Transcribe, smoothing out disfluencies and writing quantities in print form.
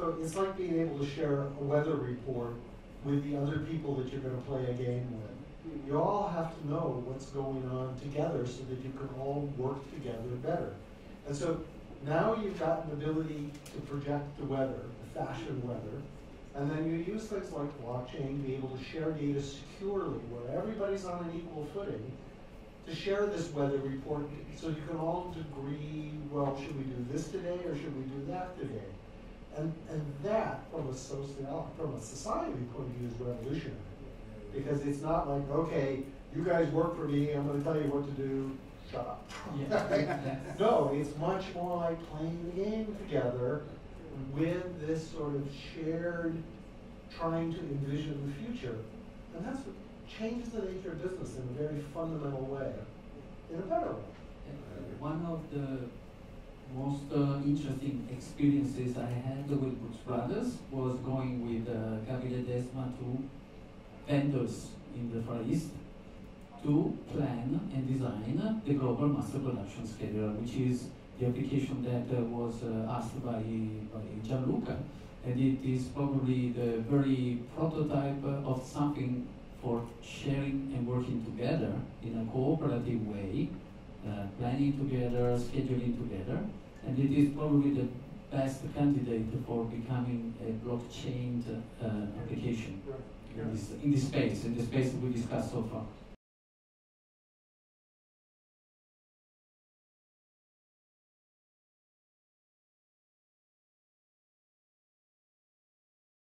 So it's like being able to share a weather report with the other people that you're going to play a game with. You all have to know what's going on together so that you can all work together better. And so now you've got an ability to project the weather, the fashion weather, and then you use things like blockchain to be able to share data securely where everybody's on an equal footing to share this weather report so you can all agree, well, should we do this today or should we do that today? And that, from a society point of view, is revolutionary. Because it's not like, okay, you guys work for me, I'm going to tell you what to do, shut up. Yeah. No, it's much more like playing the game together with this sort of shared trying to envision the future. And that's what changes the nature of business in a very fundamental way, in a better way. One of the most interesting experiences I had with Brooks Brothers was going with Gabriele Desma to vendors in the Far East to plan and design the global master production schedule, which is the application that was asked by Gianluca. And it is probably the very prototype of something for sharing and working together in a cooperative way, planning together, scheduling together. And it is probably the best candidate for becoming a blockchain application in this space we discussed so far.